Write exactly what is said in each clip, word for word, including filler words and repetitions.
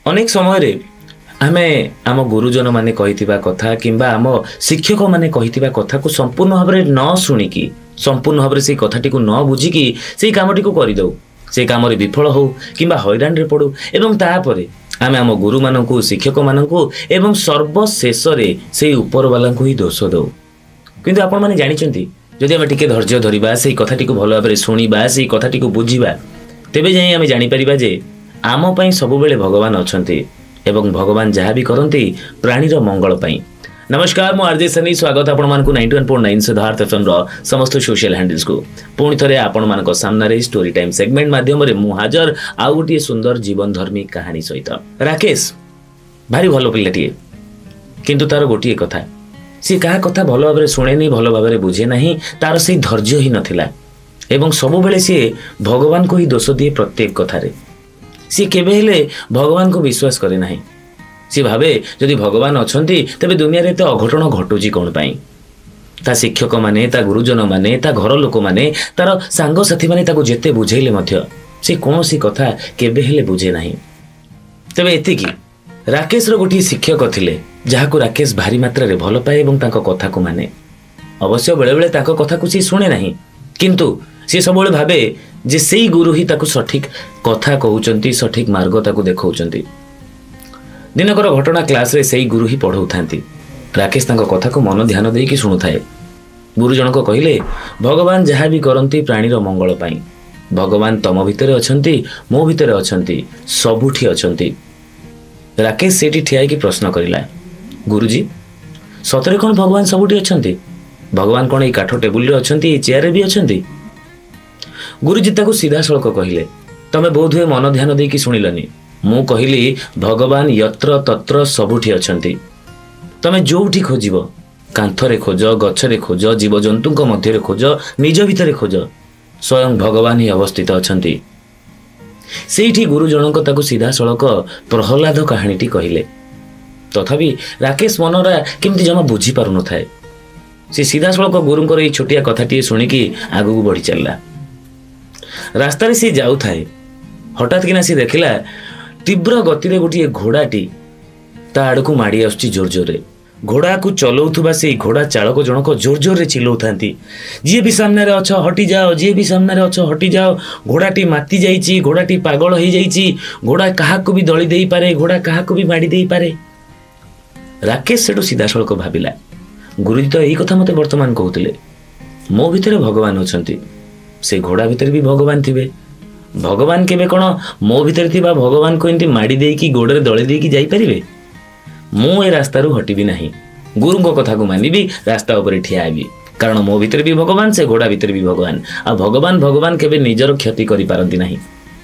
अनेक समय आमे आम गुरुजन माने कहिथिबा कथा किंबा आम शिक्षक माने कहिथिबा कथा को संपूर्ण भाव में न शुणिकी संपूर्ण भाव में से कथाटी को न बुझिकी से कामटी को करदे से काम विफल हो किंबा हैरान रे पड़ू एवं तापरे आमे आम गुरु मानकु शिक्षक मानकु एवं सर्वशेष से ऊपर वाला को ही दोष दौ किंतु आपण माने जानिचंती जदि आमे टिके धैर्य धरिबा से कथाटी को भल भाव में शुणिबा से कथाटी को बुझिबा तेबे जाई आमे जानि परिबा जे आम पई सब बेले भगवान अछंती एवं भगवान जहाँ भी करती प्राणीर मंगल पाई। नमस्कार मु आरजे सनी स्वागत आपण मानकु ninety one point nine Siddharth FM रो समस्त सोशल हैंडल्स को पुणी थरे आपण मानक सामने स्टोरी टाइम सेगमेंट माध्यम रे मु हाजर आउ गोटे सुंदर जीवन धर्मी कहानी सहित। राकेश भारी भलो पिलाटिए किंतु तार गोटे कथा सी कहा कथा भल भाव में शुणे नहीं भल भाव में बुझे नहीं तार से धैर्य ही नथिला एवं सब बेले सी भगवान को ही दोष दिए प्रत्येक कथारे सी केबे हेले भगवान को विश्वास करे नहीं सी भावे जदि भगवान अछंती तबे दुनिया रे तो अघटन घटुची कोन पाई ता शिक्षक माने ता गुरुजन माने ता घर लोक माने तार सांग साथी माने ताको जेते बुझेइले मध्य से कोनोसी कथा केबे हेले बुझे नहीं। तबे एति की राकेश रो गोटी शिक्षक थिले जाहाको राकेश भारी मात्रा रे भल पाए एवं ताको कथा को माने अवश्य बेले बेले ताको कथा को सी सुने नहीं किंतु सी सब भावे जे सेई गुरु ही ताको सठिक कथा कहउचंती सठिक मार्ग ताको देखौचंती। दिनकर घटना क्लास रे सेई गुरु ही पढ़ाउथांती राकेश ताको कथा को मन ध्यान देकी सुनुथाए। गुरु जनक कहिले भगवान जहाँ भी करंती प्राणीर मंगल पाई भगवान तम भितरे अछंती मो भितरे अछंती सबुठी अछंती। राकेश सेठी ठिया की प्रश्न करिला गुरुजी सतरे कोन भगवान सबुठी अछंती भगवान कोन ए काठ टेबुल रे अछंती चेयर रे भी अछंती। गुरुजी ताको सीधा सड़क कहले तमे बोध हुए मन ध्यान देकी सुनिलनी मु कहली भगवान यत्र तत्र सबुठी अछंती तमे जोठी खोजिबो कांथरे खोज गछरे खोज जीव जंतुक मध्य खोज निज भितरे खोज स्वयं भगवान ही अवस्थित अछंती। सेठी गुरु जनक ताको सीधा सड़क प्रहलाद कहानीटी कहले तथापि राकेश मनरा केमती जमा बुझी पारु न थाए से सीधा सड़क गुरुंकर ए छोटिया कथाटी सुनिकी आगु बढ़ी चलला। रास्तार सी जाऊ थाए हठात किना सी देखिला तीव्र गति रे गोटे घोड़ाटी ता आड़ को माड़ी आसुची जोर जोर घोड़ा को चलाउथुबा से घोड़ा चालक जनक जोर जोर रे चिल्लाउथांती जी भी सामने रे अछ हटी जाओ जी भी सामने रे अछ हटी जाओ घोड़ाटी माती जाईची घोड़ाटी पागल हो जाईची घोड़ा काहा को भी दली देई पारे घोड़ा काहा को भी माड़ी देई पारे। राकेश सेठू सीधा सड़क भाबिला गुरुजी तो एही कथा मते वर्तमान कहउतिले मो भितरे भगवान अछंती से घोड़ा भीतर भी भगवान थिबे भगवान केबे कोन मो भीतर थिबा भगवान को एंती माड़ी देई की गोडरे दळे देई की जाई परिबे मु ए रास्ता रु हटिबी नाही गुरु को कथा को मानिबी रास्ता ऊपर ठिया आबी कारण मो भीतर भी भगवान से घोड़ा भीतर भी भगवान आ भगवान भगवान केबे निजर क्षति करि पारंती नाही।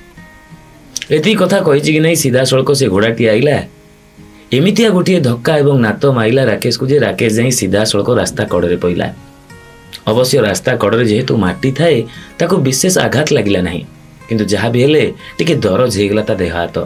एती कथा कहिछि कि नहीं सीधा सड़क से घोड़ाटी आइला एमितिया गोटिए धक्का एवं नात माइला राकेश को जे राकेश जाई सीधा सड़क रास्ता कड़रे पइला। अवश्य रास्ता कड़े जेहेतु माटी थाए ताको विशेष आघात लगिला नहीं किंतु जहाँ भी हेले टिके दरज हो गला ता देह हाथ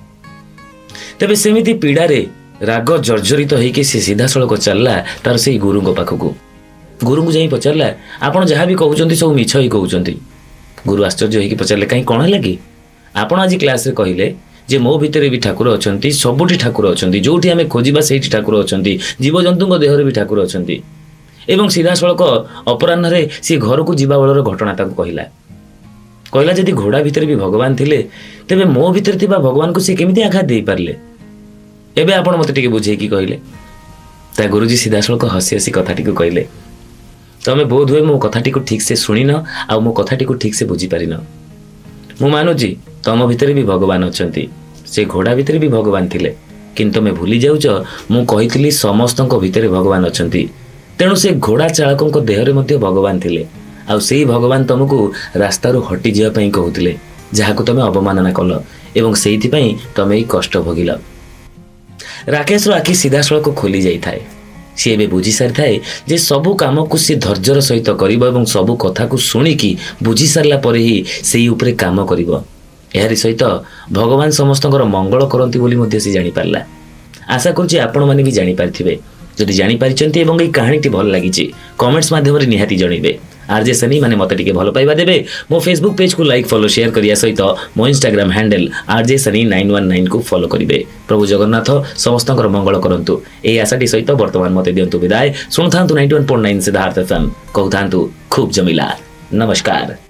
तेबे सेमिति पीड़ारे राग जर्जरित होइके से सीधा सड़क चलला तार से गुरु को पाखकू गुरु को जाई पचारला आपण जहाँ भी कहउचंती सब मिछ ही कहउचंती। गुरु आश्चर्य होइके पचारले काई कोन हला कि आपण आज क्लास रे कहिले जे मो भितरे भी ठाकुर अछंती सबुठी ठाकुर अछंती जोठी हमें खोजिबा सेठी ठाकुर अछंती जीव जंतुक देहरे भी ठाकुर अछंती एवं सीधा सड़क अपराह्न सी घर को जीवा बेलर घटना ताको कहला कहला जदि घोड़ा भितर भी भगवान थिले तेबे मो भितर थिबा भगवान को सी केमिति आघात देई पारले एबे आपण मते टिके बुझे की कहले ता गुरुजी सीधा सड़क हसी हसी कथाटी को कहले तमे बोध हुए मो कथाटी को ठीक से सुनिन आ मो कथाटी को ठीक से बुझी पारिन मु मानुजी तम भितर भी भगवान अछंती से घोड़ा भितर भी भगवान थिले किंतु मैं भूली जाउछ मु कहितली समस्तक भितर भगवान अछंती तेणु से घोड़ा चालकों देहरे मध्य भगवान थिले आ सेही भगवान तुमको रास्ता रु हटी जाय पई कहउतिले जहाको तमे अवमानना कल एवं सेहिथि पई तमे ही कष्ट भोगिल। राकेश रो आखि सीधा सड़क खोली जाई थाए सी एबे बुझी सारी थाए जे सबु काम को सी धैर्यर सहित करिबो एवं सबु कथा को सुनिकी बुझी सारला परे ही सेही उपरे काम करिबो एहारी सहित भगवान समस्तଙ୍କର मंगल करंती बोली मध्ये से जानि पारला। आशा करूची आपण माने भी जानि पारथिबे जदि जानि पारिचंती एवं एई कहानीटी भल लागिची कमेंट्स माध्यम रे निहाती जणैबे। आरजे सनी माने मते टिके भलो पाइबा देबे मो फेसबुक पेज को लाइक फॉलो शेयर करिया सहित मो Instagram handle RJ Sunny nine one nine को फॉलो करिवे। प्रभु जगन्नाथ समस्तଙ୍କର मंगल करंतु ए आशाटी सहित वर्तमान मते दियंतु विदाय। सुनथांतु ninety one point nine Siddharth FM कहथांतु खूब जमिला। नमस्कार।